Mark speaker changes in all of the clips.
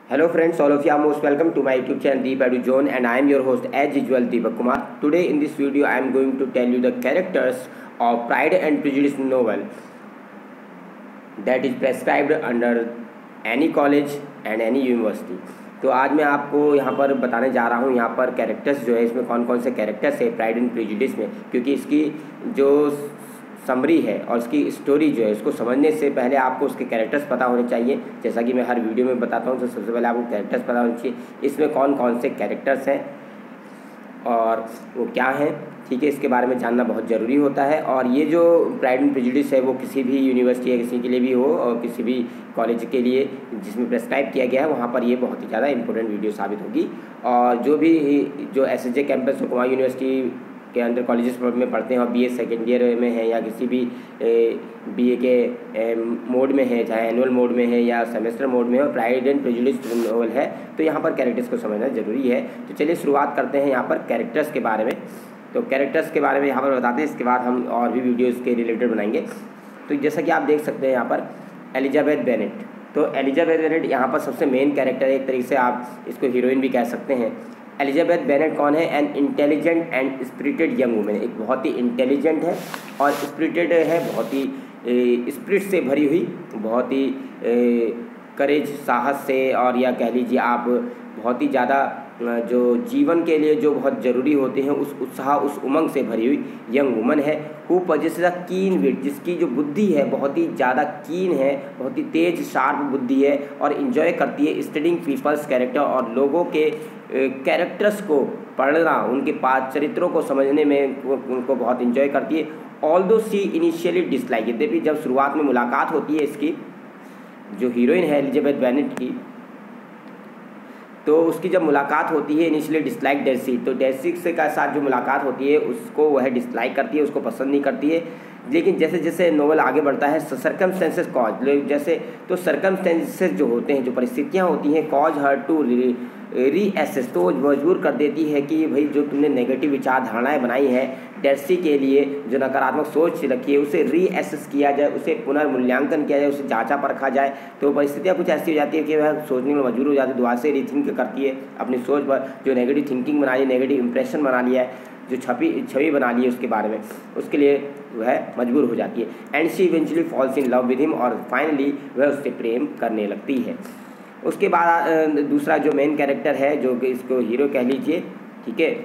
Speaker 1: Hello friends, all of you are most welcome to my YouTube channel Deep Edu Zone, and I am your host as usual Deepak Kumar. Today in this video I am going to tell you the characters of Pride and Prejudice novel that is prescribed under any college and any university. तो आज मैं आपको यहाँ पर बताने जा रहा हूँ यहाँ पर कैरेक्टर्स जो है इसमें कौन कौन से कैरेक्टर्स है प्राइड एंड प्रेजुडिस में, क्योंकि इसकी जो समरी है और इसकी स्टोरी जो है इसको समझने से पहले आपको उसके कैरेक्टर्स पता होने चाहिए। जैसा कि मैं हर वीडियो में बताता हूँ तो सबसे पहले आपको कैरेक्टर्स पता होने चाहिए, इसमें कौन कौन से कैरेक्टर्स हैं और वो क्या हैं, ठीक है, इसके बारे में जानना बहुत ज़रूरी होता है। और ये जो प्राइड एंड प्रेजुडिस है वो किसी भी यूनिवर्सिटी या किसी के लिए भी हो और किसी भी कॉलेज के लिए जिसमें प्रेस्क्राइब किया गया है वहाँ पर ये बहुत ही ज़्यादा इंपॉर्टेंट वीडियो साबित होगी। और जो SSJ कैंपस कुमाऊं यूनिवर्सिटी के अंडर कॉलेजेस में पढ़ते हैं और BA सेकेंड ईयर में है या किसी भी BA के मोड में है, चाहे एनुअल मोड में है या सेमेस्टर मोड में है, और प्राइड एंड प्रेजुडिस नोवेल है तो यहाँ पर कैरेक्टर्स को समझना ज़रूरी है। तो चलिए शुरुआत करते हैं यहाँ पर कैरेक्टर्स के बारे में। तो कैरेक्टर्स के बारे में यहाँ पर बताते हैं, इसके बाद हम और भी वीडियोज़ के रिलेटेड बनाएंगे। तो जैसा कि आप देख सकते हैं यहाँ पर एलिजाबेथ बेनेट, तो एलिजाबेथ बेनेट यहाँ पर सबसे मेन कैरेक्टर है, एक तरीके से आप इसको हीरोइन भी कह सकते हैं। एलिजाबेथ बेनेट कौन है? An intelligent and spirited young women, एक बहुत ही इंटेलिजेंट है और स्पिरिटेड है, बहुत ही स्पिरिट से भरी हुई, बहुत ही करेज, साहस से, और या कह लीजिए आप बहुत ही ज़्यादा जो जीवन के लिए जो बहुत ज़रूरी होते हैं उस उत्साह, उस उमंग से भरी हुई यंग वुमन है। Who possesses a keen wit, जिसकी जो बुद्धि है बहुत ही ज़्यादा कीन है, बहुत ही तेज शार्प बुद्धि है और इन्जॉय करती है स्टडिंग पीपल्स कैरेक्टर, और लोगों के कैरेक्टर्स को पढ़ना, उनके पास चरित्रों को समझने में उनको बहुत इन्जॉय करती है। ऑल्दो शी इनिशियली डिसलाइक, यद्यपि जब शुरुआत में मुलाकात होती है इसकी जो हीरोइन है एलिजाबेथ बेनेट की, तो उसकी जब मुलाकात होती है इनिशियली डिसलाइक डेसी, तो डेसी से का साथ जो मुलाकात होती है उसको वह डिसलाइक करती है, उसको पसंद नहीं करती है। लेकिन जैसे जैसे नोवेल आगे बढ़ता है सर्कमस्टेंसेस कॉज, जैसे तो सर्कमस्टेंसेस जो होते हैं, जो परिस्थितियाँ होती हैं, कॉज हर टू रीएसेस, तो मजबूर कर देती है कि भाई जो तुमने नेगेटिव विचारधारणाएँ बनाई हैं डेसी के लिए, जो नकारात्मक सोच रखी है, उसे रीएसेस किया जाए, उसे पुनर्मूल्यांकन किया जाए, उसे जांचा परखा जाए। तो परिस्थितियाँ कुछ ऐसी हो जाती है कि वह सोचने में मजबूर हो जाती है, दोबारा से रीथिंक करती है अपनी सोच पर, जो नेगेटिव थिंकिंग बना ली, नेगेटिव इंप्रेशन बना लिया है, जो छवि बना ली है उसके बारे में, उसके लिए वह मजबूर हो जाती है। And she eventually falls in love with him, और फाइनली वह उससे प्रेम करने लगती है। उसके बाद दूसरा जो मेन कैरेक्टर है, जो कि इसको हीरो कह लीजिए, ठीक है,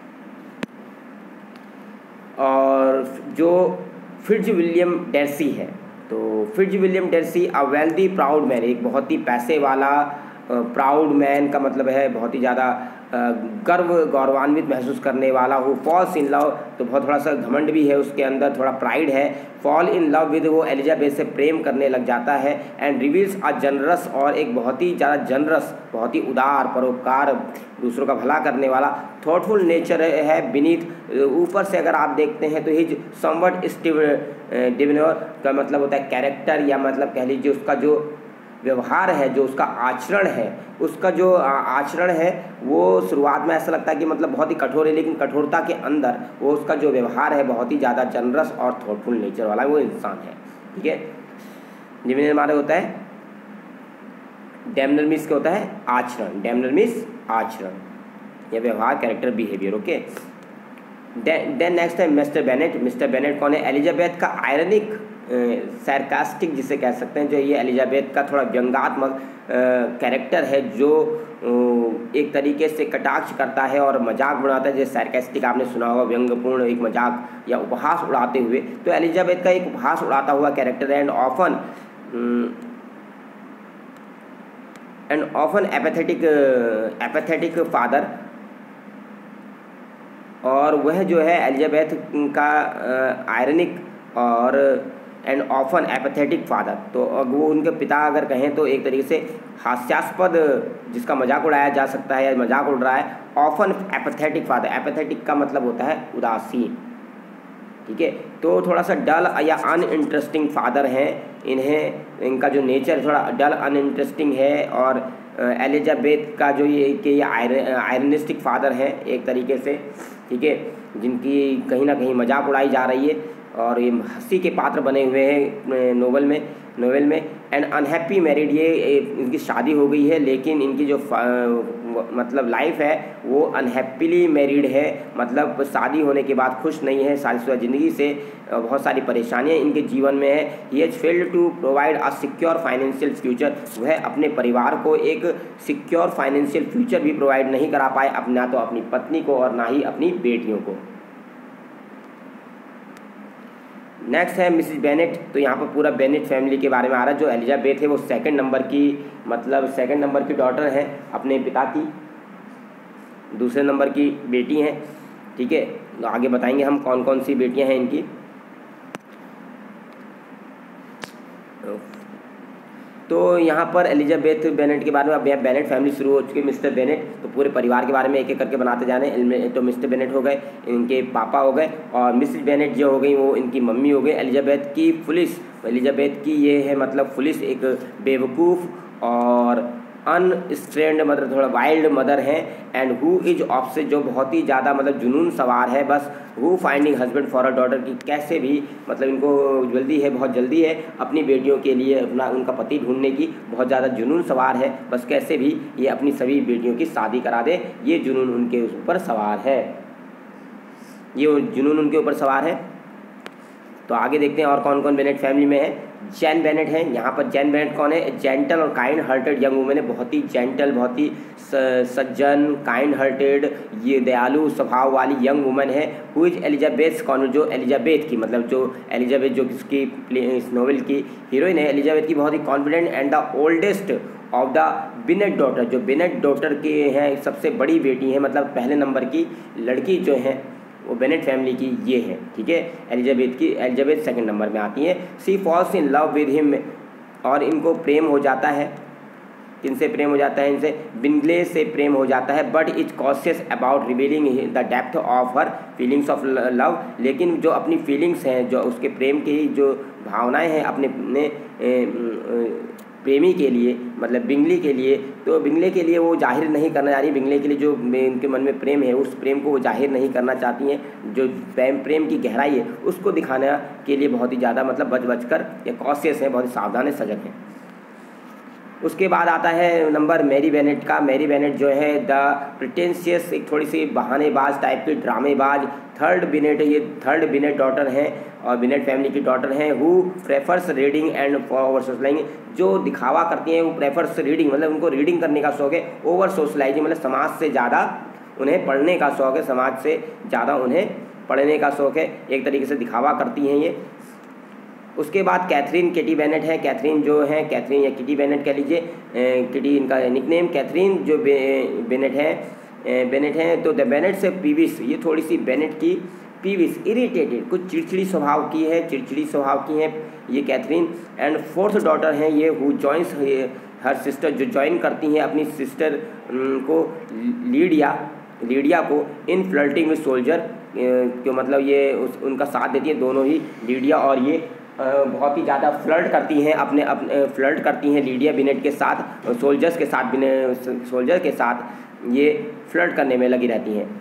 Speaker 1: और जो फिट्जविलियम डार्सी है, तो Fitzwilliam Darcy a wealthy proud man, एक बहुत ही पैसे वाला प्राउड मैन का मतलब है बहुत ही ज़्यादा गौरवान्वित महसूस करने वाला हो। फॉल्स इन लव, तो बहुत थोड़ा सा घमंड भी है उसके अंदर, थोड़ा प्राइड है। फॉल इन लव विद, वो एलिजाबेथ से प्रेम करने लग जाता है। एंड रिवील्स अ जनरस, और एक बहुत ही ज़्यादा जनरस, बहुत ही उदार, परोपकार, दूसरों का भला करने वाला, थॉटफुल नेचर है बीनीथ। ऊपर से अगर आप देखते हैं तो हिज समवट डिविनर का मतलब होता है कैरेक्टर, या मतलब कह लीजिए उसका जो व्यवहार है, जो उसका आचरण है, उसका जो आचरण है वो शुरुआत में ऐसा लगता है कि मतलब बहुत ही कठोर है, लेकिन कठोरता के अंदर वो उसका जो व्यवहार है बहुत ही ज़्यादा जनरस और थॉटफुल नेचर वाला वो इंसान है, ठीक है। डिविनर हमारे होता है डेमनरमिस का होता है आचरण, डेमनरमिस आचरण या व्यवहार, character, behaviour, okay. Then next है मिस्टर बेनेट। मिस्टर बेनेट कौन है? एलिजाबेथ का आयरनिक, सैरकास्टिक जिसे कह सकते हैं, जो ये एलिजाबेथ का थोड़ा व्यंग्यात्मक कैरेक्टर है, जो एक तरीके से कटाक्ष करता है और मजाक बनाता है, जैसे सैरकास्टिक आपने सुना होगा, व्यंग्यपूर्ण एक मजाक या उपहास उड़ाते हुए। तो एलिजाबेथ का एक उपहास उड़ाता हुआ कैरेक्टर है। एंड ऑफन एपैथेटिक फादर, और वह जो है एलिजाबेथ का आयरनिक और एंड ऑफन एपैथेटिक फादर, तो वो उनके पिता अगर कहें तो एक तरीके से हास्यास्पद, जिसका मजाक उड़ाया जा सकता है या मजाक उड़ रहा है। ऑफन एपैथेटिक फादर, एपैथेटिक का मतलब होता है उदासीन, ठीक है। तो थोड़ा सा डल या अनइंटरेस्टिंग फादर हैं, इनका जो नेचर थोड़ा डल अनइंटरेस्टिंग है। और एलिजाबेथ का जो ये आयरनिस्टिक फादर है एक तरीके से, ठीक है, जिनकी कहीं ना कहीं मजाक उड़ाई जा रही है और ये हंसी के पात्र बने हुए हैं नोवेल में। नोवेल में। एंड अनहैप्पी मैरिड, ये इनकी शादी हो गई है लेकिन इनकी जो मतलब लाइफ है वो अनहैप्पीली मैरिड है, मतलब शादी होने के बाद खुश नहीं है, शादीशुदा ज़िंदगी से बहुत सारी परेशानियां इनके जीवन में है। He has failed to provide a secure financial future, वह अपने परिवार को एक सिक्योर फाइनेंशियल फ्यूचर भी प्रोवाइड नहीं करा पाए, ना तो अपनी पत्नी को और ना ही अपनी बेटियों को। नेक्स्ट है मिसिज बेनेट। तो यहाँ पर पूरा बेनेट फैमिली के बारे में आ रहा है। जो एलिजाबेथ है वो सेकंड नंबर की डॉटर है अपने पिता की, दूसरे नंबर की बेटी हैं। ठीक है, आगे बताएंगे हम कौन कौन सी बेटियां हैं इनकी। तो यहाँ पर एलिजाबेथ बेनेट के बारे में, अब यहाँ बेनेट फैमिली शुरू हो चुकी है। मिस्टर बेनेट, तो पूरे परिवार के बारे में एक एक करके बनाते जाने। तो मिस्टर बेनेट हो गए, इनके पापा हो गए, और मिसिज बेनेट जो हो गई वो इनकी मम्मी हो गई। एलिजाबेथ की ये है मतलब फुलिश, एक बेवकूफ़ और अनस्ट्रेंड मदर, थोड़ा वाइल्ड मदर है। एंड हु इज ऑब्सेस्ड, जो बहुत ही ज़्यादा मतलब जुनून सवार है, बस who finding husband for a daughter, की कैसे भी मतलब इनको बहुत जल्दी है अपनी बेटियों के लिए उनका पति ढूंढने की बहुत ज़्यादा जुनून सवार है, बस कैसे भी ये अपनी सभी बेटियों की शादी करा दे, ये जुनून उनके ऊपर सवार है, ये जुनून उनके ऊपर सवार है। तो आगे देखते हैं और कौन कौन बेनेट फैमिली में है। जैन बेनेट है। यहाँ पर जैन बेनेट कौन है? जेंटल और काइंड हार्टेड यंग वुमेन है, बहुत ही जेंटल, बहुत ही सज्जन, काइंड हार्टेड, ये दयालु स्वभाव वाली यंग वुमेन है। हु इज एलिजाबेथ, कौन? जो एलिजाबेथ की मतलब जो एलिजाबेथ जो इसकी इस नॉवेल की हीरोइन है, एलिजाबेथ की बहुत ही confident and the oldest of the Bennet daughter, जो बेनेट डॉटर के हैं सबसे बड़ी बेटी है, मतलब पहले नंबर की लड़की जो है वो बेनेट फैमिली की ये है। ठीक है, एलिजाबेथ सेकंड नंबर में आती है। She falls in love with him, और इनको प्रेम हो जाता है। किनसे प्रेम हो जाता है? इनसे बिंगले से प्रेम हो जाता है। But is cautious about revealing the depth of her feelings of love, लेकिन जो अपनी फीलिंग्स हैं, जो उसके प्रेम की जो भावनाएं हैं अपने प्रेमी के लिए, मतलब बिंगले के लिए, तो बिंगले के लिए वो जाहिर नहीं करना चाह रही। बिंगले के लिए जो उनके मन में प्रेम है, उस प्रेम को वो जाहिर नहीं करना चाहती हैं। जो प्रेम की गहराई है उसको दिखाने के लिए बहुत ही ज़्यादा मतलब बच कर या कॉशियस है, बहुत ही सावधान है, सजग है। उसके बाद आता है नंबर मैरी बेनेट का। मैरी बेनेट जो है द प्रिटेंशियस, एक थोड़ी सी बहानेबाज टाइप की, ड्रामेबाज थर्ड बेनेट है। ये थर्ड बेनेट डॉटर हैं और बेनेट फैमिली की डॉटर हैं। Who prefers reading and over socialising, जो दिखावा करती हैं वो प्रेफर्स रीडिंग, मतलब उनको रीडिंग करने का शौक है। ओवर सोशलाइजिंग मतलब समाज से ज़्यादा उन्हें पढ़ने का शौक है, समाज से ज़्यादा उन्हें पढ़ने का शौक है, एक तरीके से दिखावा करती हैं ये। उसके बाद कैथरीन केटी बेनेट है। कैथरीन जो है, कैथरीन या किटी बेनेट कह लीजिए, किटी इनका निकनेम। कैथरीन जो बेनेट है तो द बेनेट से पीविस, ये थोड़ी सी बेनेट की पीविस, इरिटेटेड, कुछ चिड़चिड़ी स्वभाव की है ये कैथरीन। एंड फोर्थ डॉटर हैं ये, हु जॉइंस हर सिस्टर, जो ज्वाइन करती हैं अपनी सिस्टर को, लीडिया को, इन फ्लर्टिंग विद सोल्जर, क्यों मतलब ये उनका साथ देती हैं दोनों ही, लीडिया और ये बहुत ही ज़्यादा फ्लर्ट करती हैं अपने फ्लर्ट करती हैं लीडिया बेनेट के साथ, सोल्जर के साथ ये फ्लर्ट करने में लगी रहती हैं।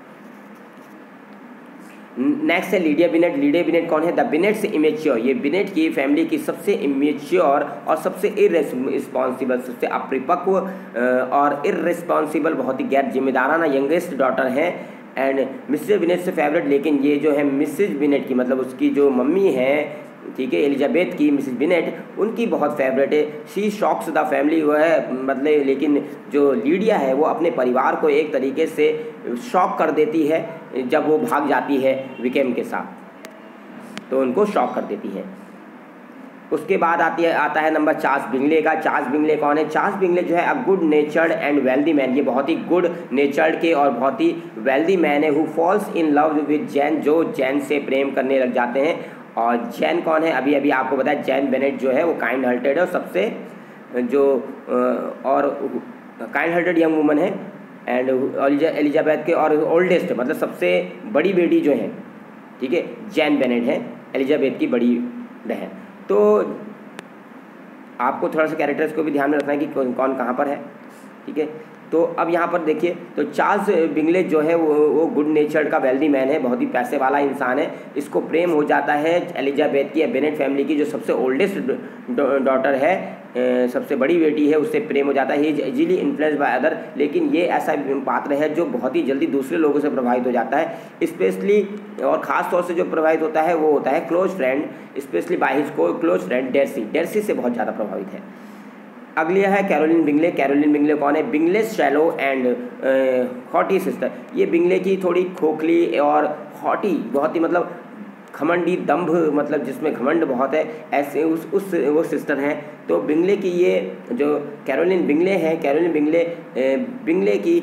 Speaker 1: नेक्स्ट है लीडिया बेनेट। लीडिया बेनेट कौन है? द बेनेट से इमेच्योर, ये बेनेट की फैमिली की सबसे इमेच्योर और सबसे इररिस्पॉन्सिबल, सबसे अपरिपक्व और इररिस्पॉन्सिबल, बहुत ही गैर जिम्मेदाराना यंगेस्ट डॉटर हैं। एंड मिसेज बेनेट से फेवरेट, लेकिन ये जो है मिसेज बेनेट की मतलब उसकी जो मम्मी है, ठीक है, एलिजाबेथ की, मिसेज बेनेट, उनकी बहुत फेवरेट है। शी शॉक्स द फैमिली, वो है मतलब, लेकिन जो लीडिया है वो अपने परिवार को एक तरीके से शॉक कर देती है जब वो भाग जाती है विकेम के साथ, तो उनको शॉक कर देती है। उसके बाद आता है नंबर चार्ल्स बिंगले का। चार्ल्स बिंगले कौन है? चार्ल्स बिंगले जो है a good natured and wealthy man, ये बहुत ही गुड नेचर्ड के और बहुत ही वेल्दी मैन है। Who falls in love with Jane, जो जैन से प्रेम करने लग जाते हैं। और जैन कौन है? अभी आपको बताया, जैन बेनेट जो है वो काइंड हार्टेड है और सबसे जो और काइंड हार्टेड यंग वुमन है। एंड एलिजाबेथ के और ओल्डेस्ट मतलब सबसे बड़ी बेटी जो है, ठीक है, जैन बेनेट है, एलिजाबेथ की बड़ी बहन। तो आपको थोड़ा सा कैरेक्टर्स को भी ध्यान में रखना है कि कौन कहाँ पर है। ठीक है। तो अब यहाँ पर देखिए, तो चार्ल्स बिंगले जो है वो गुड नेचर्ड का वेल्दी मैन है, बहुत ही पैसे वाला इंसान है। इसको प्रेम हो जाता है एलिजाबेथ की या बेनेट फैमिली की जो सबसे ओल्डेस्ट डॉटर है, सबसे बड़ी बेटी है, उससे प्रेम हो जाता है। He is easily influenced by other, लेकिन ये ऐसा पात्र है जो बहुत ही जल्दी दूसरे लोगों से प्रभावित हो जाता है। स्पेशली और ख़ास तौर से जो प्रभावित होता है वो होता है close friend, specially by his close friend Darcy. Darcy से बहुत ज़्यादा प्रभावित है। अगली है कैरोलिन बिंगले। कैरोलिन बिंगले कौन है? Bingley shallow and haughty sister. ये बिंगले की थोड़ी खोखली और हॉटी, बहुत ही मतलब घमंडी, दंभ, मतलब जिसमें घमंड बहुत है, ऐसे उस वो सिस्टर हैं। तो बिंगले की ये जो कैरोलिन बिंगले हैं, कैरोलिन बिंगले बिंगले की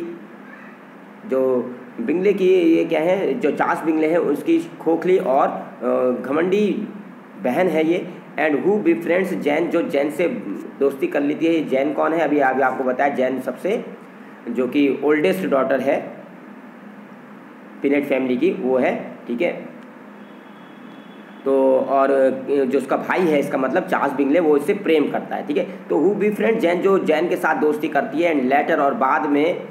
Speaker 1: जो बिंगले की ये क्या है, जो चार्ल्स बिंगले हैं उसकी खोखली और घमंडी बहन है ये। एंड हु बिफ्रेंड्स जैन, जो जैन से दोस्ती कर लेती है। ये जैन कौन है? अभी आपको बताया, जैन सबसे जो कि ओल्डेस्ट डॉटर है पिनेट फैमिली की, वो है, ठीक है। तो और जो उसका भाई है, इसका मतलब चार्ल्स बिंगले, वो इससे प्रेम करता है, ठीक है। तो हु बिफ्रेंड जैन, जो जैन के साथ दोस्ती करती है। एंड लेटर, और बाद में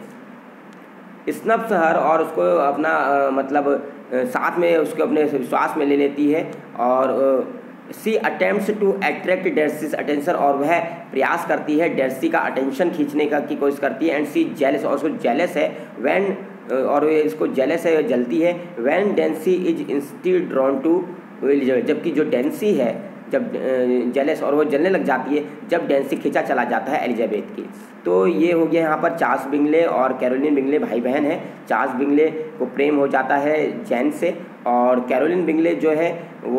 Speaker 1: स्नब्स हर, और उसको अपना मतलब साथ में उसको अपने विश्वास में ले लेती है। और she attempts to attract Darcy's attention, और वह प्रयास करती है डेर्सी का अटेंशन खींचने का की कोशिश करती है। एंड सी जेलस, और उसको जेलस है व्हेन, और ये इसको जेलस है, जलती है when Darcy is instead drawn to Elizabeth, जबकि जो डेंसी है जब जेलस, और वो जलने लग जाती है जब डेंसी खींचा चला जाता है एलिजाबेथ की। तो ये हो गया यहाँ पर चार्ल्स बिंगले और कैरोलिन बिंगले भाई बहन हैं। चार्ल्स बिंगले को प्रेम हो जाता है जैन से, और कैरोलिन बिंगले जो है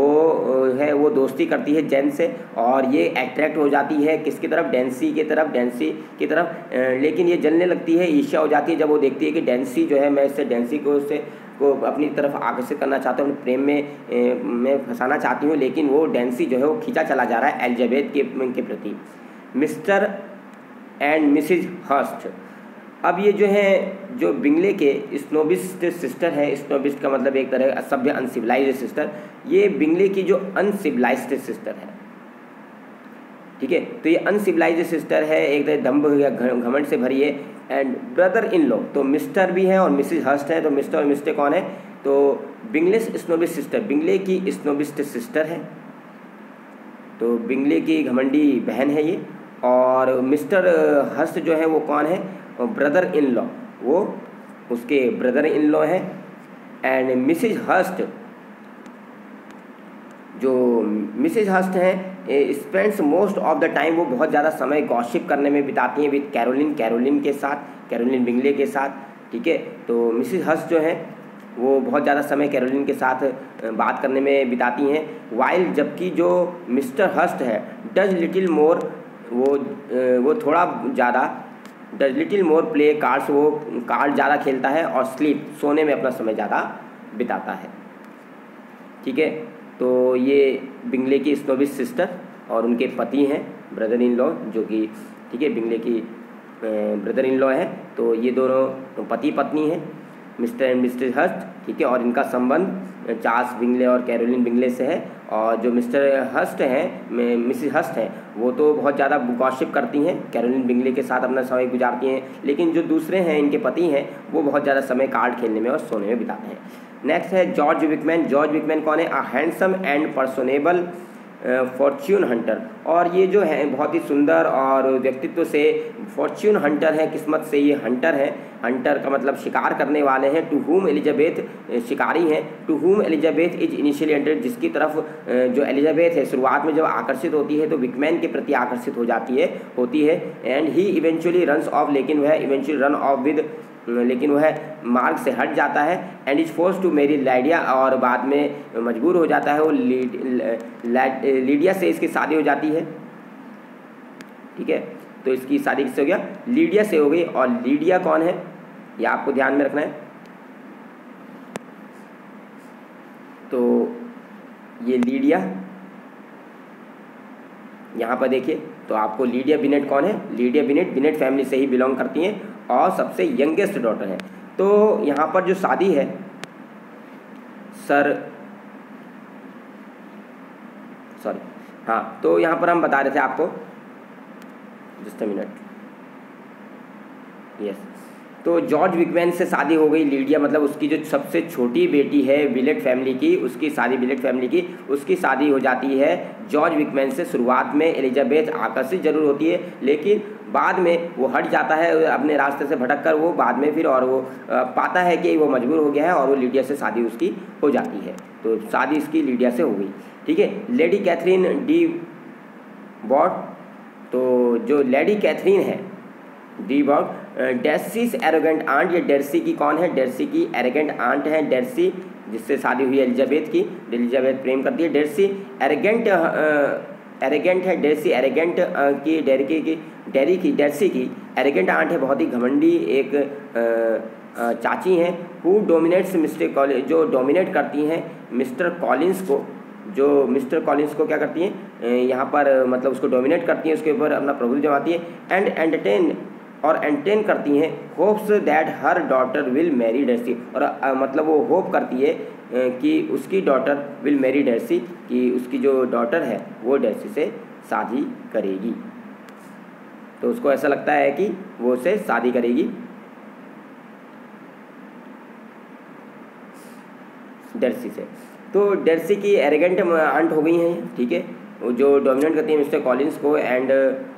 Speaker 1: वो दोस्ती करती है जैन से, और ये अट्रैक्ट हो जाती है किसकी तरफ? डेंसी की तरफ। लेकिन ये जलने लगती है, ईर्ष्या हो जाती है जब वो देखती है कि डेंसी जो है, मैं इससे डेंसी को अपनी तरफ आकर्षित करना चाहता हूँ, प्रेम में फंसाना चाहती हूँ, लेकिन वो डेंसी जो है वो खींचा चला जा रहा है एलिजाबेथ के प्रति। Mister and missus Hurst. अब ये जो है, जो बिंगले के स्नोबिस्ट सिस्टर है, स्नोबिस्ट का मतलब एक तरह असभ्य, अनसिविलाइज्ड सिस्टर, ये बिंगले की जो अनसिविलाइज्ड सिस्टर है, ठीक है। तो ये अनसिविलाइज्ड सिस्टर है, एक तरह दम्भ या घमंड से भरी है। एंड ब्रदर इन लॉ, तो मिस्टर भी हैं और मिसिज हर्स्ट है। तो मिस्टर और मिस्टर कौन है? तो बिंगलेस स्नोबिस्ट सिस्टर, बिंगले की स्नोबिस्ट सिस्टर है, तो बिंगले की घमंडी बहन है ये। और मिस्टर हर्स्ट जो है वो कौन है? ब्रदर इन लॉ, वो उसके ब्रदर इन लॉ है। एंड मिसिज हर्स्ट, जो मिसिज हर्स्ट हैं, spends most of the time, वो बहुत ज़्यादा समय गॉसिप करने में बिताती हैं विद कैरोलिन के साथ, कैरोलिन बिंगले के साथ, ठीक है। तो मिसिज हर्स्ट जो है वो बहुत ज़्यादा समय कैरोलिन के साथ बात करने में बिताती हैं। वाइल, जबकि जो मिस्टर हर्स्ट है डज लिटिल मोर, वो थोड़ा ज़्यादा does little more play cards, वो कार्ड ज़्यादा खेलता है, और स्लीप, सोने में अपना समय ज़्यादा बिताता है, ठीक है। तो ये बिंगले की स्नोबिस्ट सिस्टर और उनके पति हैं ब्रदर इन लॉ, जो कि, ठीक है, बिंगले की ब्रदर इन लॉ है। तो ये दोनों पति पत्नी हैं, मिस्टर एंड मिस्टर हर्स्ट, ठीक है। और इनका संबंध चार्ल्स बिंगले और कैरोलिन बिंगले से है। और जो मिस्टर हर्स्ट हैं, मिसिज हर्स्ट हैं, वो तो बहुत ज़्यादा गॉसिप करती हैं, कैरोलिन बिंगले के साथ अपना समय गुजारती हैं। लेकिन जो दूसरे हैं, इनके पति हैं, वो बहुत ज़्यादा समय कार्ड खेलने में और सोने में बिताते हैं। नेक्स्ट है जॉर्ज विकमैन। जॉर्ज विकमैन कौन है? A handsome and personable fortune hunter. और ये जो है बहुत ही सुंदर और व्यक्तित्व से फॉर्च्यून हंटर है, किस्मत से ये हंटर है। हंटर का मतलब शिकार करने वाले हैं। टू हुम एलिजाबेथ, शिकारी हैं। To whom Elizabeth is initially hunted, जिसकी तरफ जो एलिजाबेथ है शुरुआत में जब आकर्षित होती है तो विकमैन के प्रति आकर्षित होती है। And he eventually runs off, लेकिन वह इवेंचुअली रन ऑफ विद, लेकिन वह मार्ग से हट जाता है। And is force to marry Lydia, और बाद में मजबूर हो जाता है वो लीडिया से इसकी शादी हो जाती है, ठीक है। तो इसकी शादी किससे हो गया? लीडिया से हो गई। और लीडिया कौन है ये आपको ध्यान में रखना है। तो ये लीडिया, यहाँ पर देखिए, तो आपको लीडिया बिनेट कौन है? लीडिया बिनेट फैमिली से ही बिलोंग करती हैं और सबसे यंगेस्ट डॉटर है। तो यहाँ पर जो शादी है तो यहाँ पर हम बता रहे थे आपको, जस्ट अ मिनट, यस। तो जॉर्ज विकमैन से शादी हो गई लीडिया, मतलब उसकी जो सबसे छोटी बेटी है विलेट फैमिली की, उसकी शादी हो जाती है जॉर्ज विकमैन से। शुरुआत में एलिजाबेथ आकर्षित जरूर होती है, लेकिन बाद में वो हट जाता है अपने रास्ते से भटक कर, वो बाद में फिर और वो पाता है कि वो मजबूर हो गया है और वो लीडिया से शादी उसकी हो जाती है। तो शादी इसकी लीडिया से हो गई, ठीक है। लेडी कैथरीन डी बॉट, तो जो लेडी कैथरीन है de Bourgh, Darcy's arrogant aunt, ये डर्सी की कौन है? डर्सी की एरोगेंट आंट है। डर्सी जिससे शादी हुई एलिजाबेथ की, एलिजाबेथ प्रेम करती है। डर्सी एरोगेंट है। डर्सी एरोगेंट की डर्सी की एरोगेंट आंट है, बहुत ही घमंडी एक चाची हैं। हु डोमिनेट्स मिस्टर कॉलिंस, जो डोमिनेट करती हैं मिस्टर कॉलिंस को, जो मिस्टर कॉलिंस को क्या करती हैं यहाँ पर, मतलब उसको डोमिनेट करती हैं, उसके ऊपर अपना प्रभुत्व जमाती है। एंड एंटरटेन करती हैं hopes that her daughter will marry Darcy, और मतलब वो होप करती है कि उसकी डॉटर विल मैरी डर्सी, कि उसकी जो डॉटर है वो डर्सी से शादी करेगी। तो उसको ऐसा लगता है कि वो उससे शादी करेगी डर्सी से। तो डर्सी की एरोगेंट आंट हो गई हैं, ठीक है, जो डोमिनेट करती हैं मिस्टर कॉलिंस को, एंड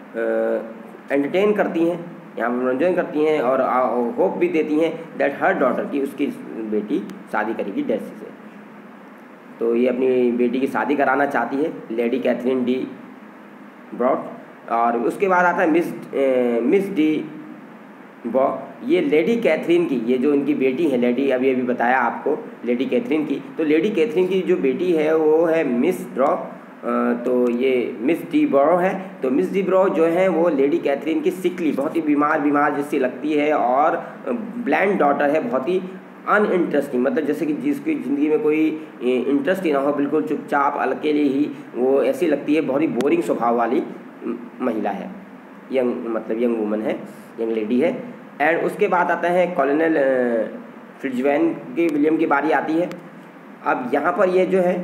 Speaker 1: एंटरटेन करती हैं, यहाँ पर मनोरंजन करती हैं और होप भी देती हैं दैट हर डॉटर की, उसकी बेटी शादी करेगी डर्सी से। तो ये अपनी बेटी की शादी कराना चाहती है लेडी कैथरीन डी ब्रॉट। और उसके बाद आता है मिस डी बॉ, ये लेडी कैथरीन की, ये जो इनकी बेटी है लेडी, अभी बताया आपको लेडी कैथरीन की, तो लेडी कैथरीन की जो बेटी है वो है मिस ड्रॉ, तो ये मिस डी ब्रो है। तो मिस डी ब्रो जो है वो लेडी कैथरीन की सिकली, बहुत ही बीमार जैसी लगती है, और ब्लाइंड डॉटर है, बहुत ही अनइंटरेस्टिंग, मतलब जैसे कि जिसकी ज़िंदगी में कोई इंटरेस्ट ही ना हो, बिल्कुल चुपचाप अकेले ही, वो ऐसी लगती है, बहुत ही बोरिंग स्वभाव वाली महिला है, यंग वुमन है, यंग लेडी है। एंड उसके बाद आता है कॉलोनल फिट्जविलियम की बारी आती है। अब यहाँ पर ये जो है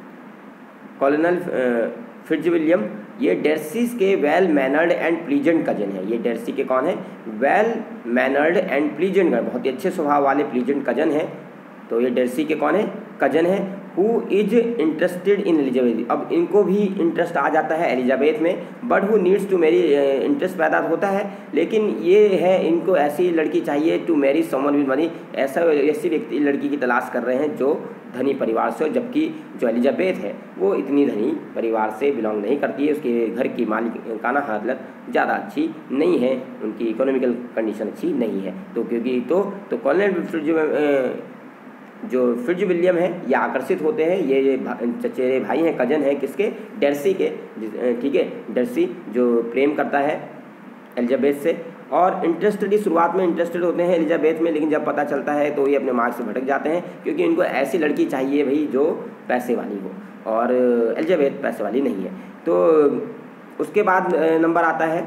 Speaker 1: कॉलोनल फिट्जविलियम, ये डर्सीज के well mannered and pleasant cousin है। ये डर्सी के कौन है? वेल मैनर्ड एंड प्लीजेंट, बहुत ही अच्छे स्वभाव वाले प्लीजेंट कजन है। तो ये डर्सी के कौन है? कजन है। Who is interested in Elizabeth, अब इनको भी इंटरेस्ट आ जाता है एलिजाबेथ में, but who needs to marry, interest पैदा होता है, लेकिन ये है इनको ऐसी लड़की चाहिए to marry someone with money, ऐसी व्यक्ति लड़की की तलाश कर रहे हैं जो धनी परिवार से हो, जबकि जो एलिजाबेथ है वो इतनी धनी परिवार से बिलोंग नहीं करती है, उसके घर की मालिकाना हालत ज़्यादा अच्छी नहीं है, उनकी इकोनॉमिकल कंडीशन अच्छी नहीं है। तो क्योंकि तो कॉलोनल जो फिट्जविलियम है ये आकर्षित होते हैं, ये चचेरे भाई हैं, कजन हैं किसके? डर्सी के, ठीक है। डर्सी जो प्रेम करता है एलिजाबेथ से, और इंटरेस्टेड ही शुरुआत में इंटरेस्टेड होते हैं एलिजाबेथ में, लेकिन जब पता चलता है तो ये अपने मार्ग से भटक जाते हैं, क्योंकि इनको ऐसी लड़की चाहिए भाई जो पैसे वाली हो, और एलिजाबेथ पैसे वाली नहीं है। तो उसके बाद नंबर आता है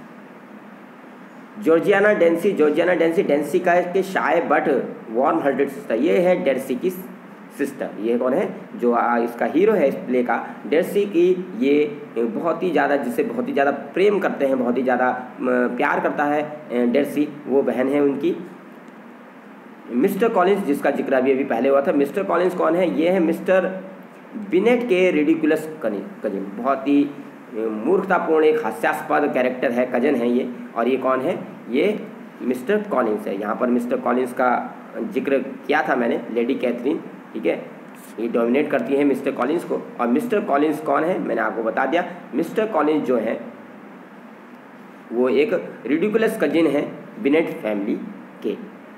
Speaker 1: जॉर्जियाना डेंसी, डेंसी का के shy but warm hearted sister, ये है डर्सी की सिस्टर। ये कौन है? जो इसका हीरो है इस प्ले का, डर्सी की, ये बहुत ही ज़्यादा, जिससे बहुत ही ज़्यादा प्रेम करते हैं, बहुत ही ज़्यादा प्यार करता है डर्सी, वो बहन है उनकी। मिस्टर कॉलिंस, जिसका जिक्र अभी पहले हुआ था, मिस्टर कॉलिंस कौन है? ये है मिस्टर बिनेट के रिडिकुलस कजिन, बहुत ही मूर्खतापूर्ण एक हास्यास्पद कैरेक्टर है, कजन है ये। और ये कौन है? ये मिस्टर कॉलिंस है। यहाँ पर मिस्टर कॉलिंस का जिक्र किया था मैंने, लेडी कैथरीन, ठीक है, ये डोमिनेट करती है मिस्टर कॉलिंस को। और मिस्टर कॉलिंस कौन है मैंने आपको बता दिया। मिस्टर कॉलिंस जो है वो एक रिडिकुलस कजिन है बिनेट फैमिली के।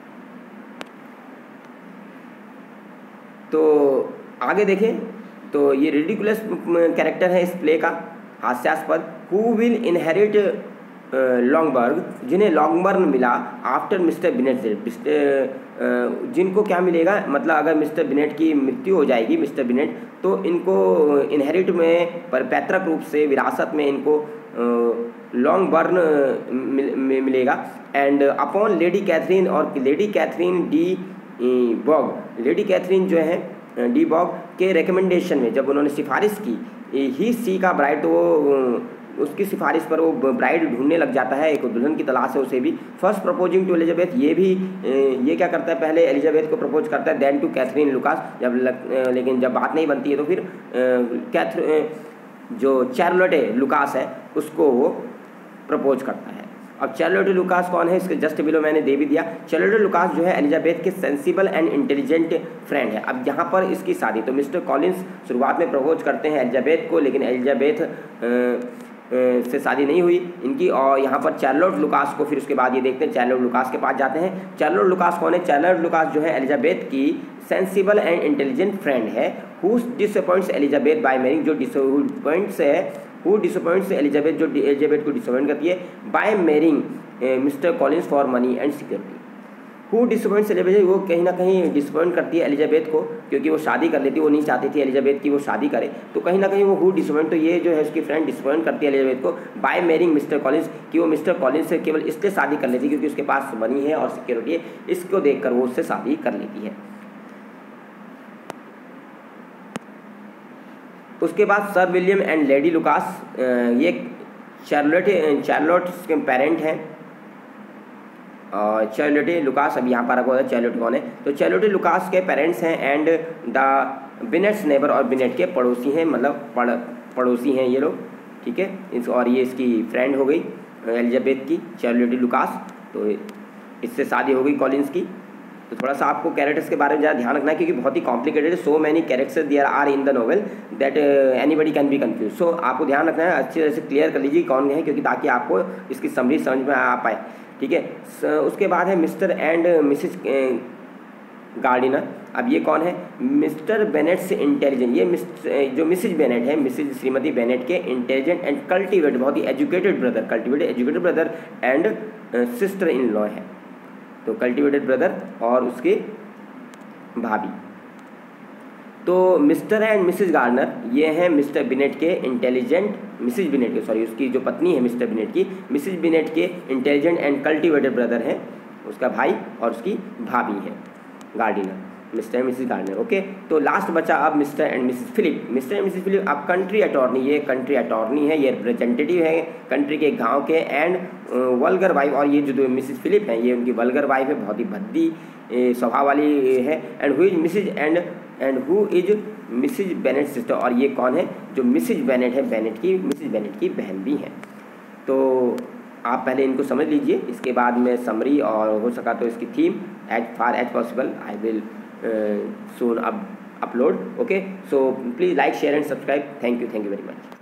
Speaker 1: तो आगे देखें तो ये रिडिकुलस कैरेक्टर है इस प्ले का, हास्यास्पद। हु विल इनहेरिट लॉन्गबर्ग, जिन्हें लॉन्गबर्न मिला आफ्टर मिस्टर बिनेट से, जिनको क्या मिलेगा, मतलब अगर मिस्टर बिनेट की मृत्यु हो जाएगी, मिस्टर बिनेट, तो इनको इनहेरिट में पैतृक रूप से विरासत में इनको लॉन्गबर्न मिलेगा। एंड अपॉन लेडी कैथरीन, और lady Catherine de Bourgh, lady Catherine जो है डी बॉग के रिकमेंडेशन में, जब उन्होंने सिफारिश की ही सी का ब्राइट, तो वो उसकी सिफारिश पर वो ब्राइड ढूंढने लग जाता है, एक दुल्हन की तलाश है उसे भी। फर्स्ट प्रपोजिंग टू एलिजाबेथ, ये क्या करता है, पहले एलिजाबेथ को प्रपोज करता है, देन टू कैथरीन लुकास। लेकिन जब बात नहीं बनती है तो फिर जो चार्लोट लुकास है उसको वो प्रपोज करता है। अब चार्लोट लुकास कौन है, इसके जस्ट बिलो मैंने दे भी दिया। चार्लोट लुकास जो है एलिजाबेथ के सेंसिबल एंड इंटेलिजेंट फ्रेंड है। अब यहाँ पर इसकी शादी, तो मिस्टर कॉलिंस शुरुआत में प्रपोज करते हैं एलिजाबेथ को, लेकिन एलिजाबेथ से शादी नहीं हुई इनकी। और यहाँ पर चार्लोट लुकास को फिर उसके बाद ये देखते हैं, चार्लोट लुकास के पास जाते हैं। चार्लोट लुकास कौन है, चार्लोट लुकास जो है एलिजाबेथ की सेंसिबल एंड इंटेलिजेंट फ्रेंड है, who disappoints Elizabeth by marrying, जो डिसअपॉइंट्स है, हु डिसअपॉइंट्स एलिजाबेथ, जो एलिजाबेथ को डिसअपॉइंट करती है, by marrying mister Collins for money and security. Who disappoints Elizabeth, वो कहीं ना कहीं डिसअपॉइंट करती है एलिजाबेथ को, क्योंकि वो शादी कर लेती है, वो नहीं चाहती थी एलिजाबेथ की वो शादी करे, तो कहीं ना कहीं वो हु डिसअपॉइंट, तो ये जो है उसकी फ्रेंड डिसअपॉइंट करती है एलिजाबेथ को बाय मैरिंग मिस्टर कॉलिंस, कि वो मिस्टर कॉलिंस से केवल इसलिए शादी कर लेती है क्योंकि उसके पास मनी है और सिक्योरिटी है, इसको देखकर वो उससे शादी कर लेती है। उसके बाद sir William and lady Lucas, ये चार्लोट के पेरेंट हैं, और चार्लोट लुकास, अब यहाँ पर रखा है चार्लोट कौन है, तो चार्लोट लुकास के पेरेंट्स हैं एंड द बिनेट्स नेबर, और बिनेट के पड़ोसी हैं, मतलब पड़ोसी हैं ये लोग, ठीक है। और ये इसकी फ्रेंड हो गई एलिजाबेथ की, चार्लोट लुकास, तो इससे शादी हो गई कॉलिंस की। तो थोड़ा सा आपको कैरेक्टर्स के बारे में ज़्यादा ध्यान रखना है, क्योंकि बहुत ही कॉम्प्लिकेटेड है, so many characters there are in the novel that anybody can be confuse. So आपको ध्यान रखना है, अच्छी तरह से क्लियर कर लीजिए कौन है, क्योंकि ताकि आपको इसकी समरी समझ में आ पाए, ठीक है। उसके बाद है मिस्टर एंड मिसिज गार्डिनर। अब ये कौन है, मिस्टर बेनेट से इंटेलिजेंट, ये जो मिसिज बेनेट है, मिसिज श्रीमती बेनेट के इंटेलिजेंट एंड कल्टिवेटेड, बहुत ही educated brother and sister in law है, तो कल्टिवेटेड ब्रदर और उसके भाभी। तो मिस्टर एंड मिसिज गार्डनर ये हैं मिस्टर बिनेट के इंटेलिजेंट, मिसिज बिनेट के सॉरी उसकी जो पत्नी है मिस्टर बिनेट की, मिसिज बिनेट के इंटेलिजेंट एंड कल्टिवेटेड ब्रदर हैं, उसका भाई और उसकी भाभी है Gardiner, mister and Mrs Gardner. Okay, तो लास्ट बचा अब mister and Mrs Philip. Mister and Mrs Philip अब कंट्री अटॉर्नी, ये कंट्री अटॉर्नी है, ये रिप्रेजेंटेटिव है कंट्री के गांव के, एंड वल्गर वाइफ, और ये जो मिसिज फिलिप है ये उनकी वल्गर वाइफ है, बहुत ही भद्दी स्वभाव वाली है। And who is Mrs Bennet sister, और ये कौन है, जो मिसिज बेनेट है, मिसिज बेनेट की बहन भी हैं। तो आप पहले इनको समझ लीजिए, इसके बाद में समरी और हो सका तो इसकी theme as far as possible I will soon upload. Okay, so please like, share and subscribe. Thank you very much.